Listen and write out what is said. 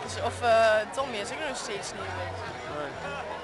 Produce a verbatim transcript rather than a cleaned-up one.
Dus, of uh, Tommy is ook nog steeds niet. Nee.